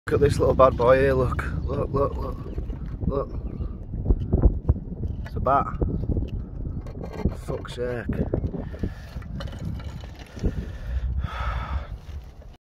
Look at this little bad boy here, look. Look, look, look. Look. It's a bat. Fuck's sake.